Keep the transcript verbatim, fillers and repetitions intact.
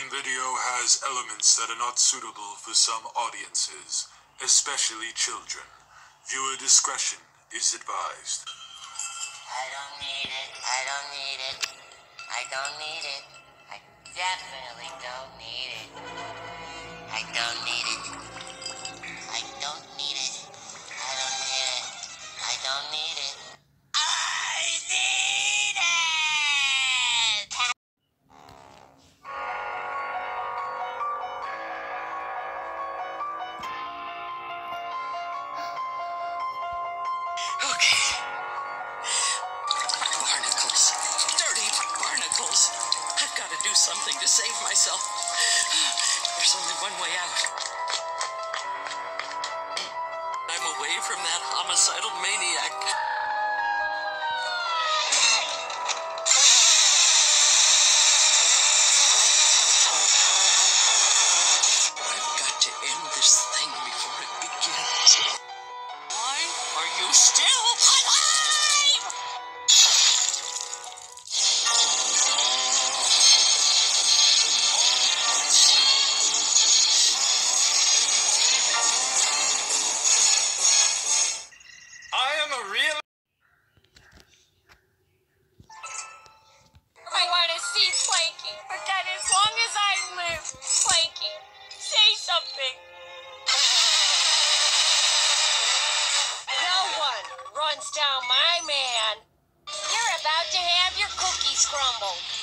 following video has elements that are not suitable for some audiences, especially children. Viewer discretion is advised. I don't need it. I don't need it. I don't need it. I definitely don't need it. I don't need it. I don't need it. I don't need it. I don't need it. I need it! Okay. Barnacles. Dirty barnacles. I've got to do something to save myself. There's only one way out. I'm away from that homicidal maniac. I've got to end this thing before it begins. Why are you still alive? I am a real... I want to see Planky, but that as long as I live, Planky, say something. No one runs down my man. You're about to have your cookies crumbled.